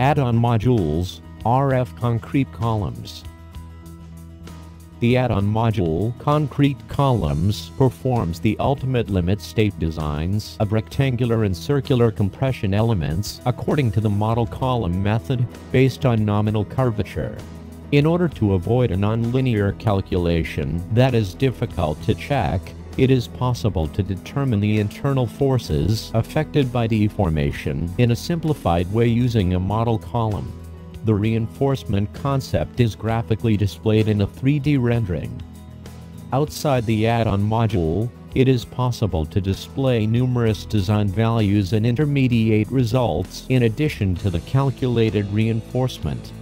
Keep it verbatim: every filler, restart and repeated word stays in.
Add-on modules, R F concrete columns. The add-on module concrete columns performs the ultimate limit state designs of rectangular and circular compression elements according to the model column method based on nominal curvature. In order to avoid a nonlinear calculation that is difficult to check, it is possible to determine the internal forces affected by deformation in a simplified way using a model column. The reinforcement concept is graphically displayed in a three D rendering. Outside the add-on module, it is possible to display numerous design values and intermediate results in addition to the calculated reinforcement.